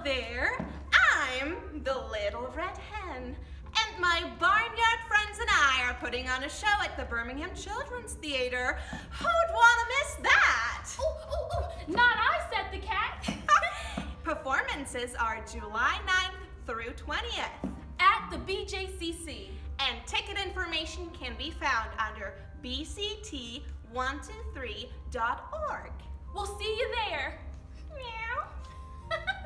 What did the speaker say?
Hello there, I'm the Little Red Hen, and my barnyard friends and I are putting on a show at the Birmingham Children's Theater. Who'd want to miss that? Not I, said the cat. Performances are July 9th through 20th. At the BJCC. And ticket information can be found under bct123.org. We'll see you there. Meow.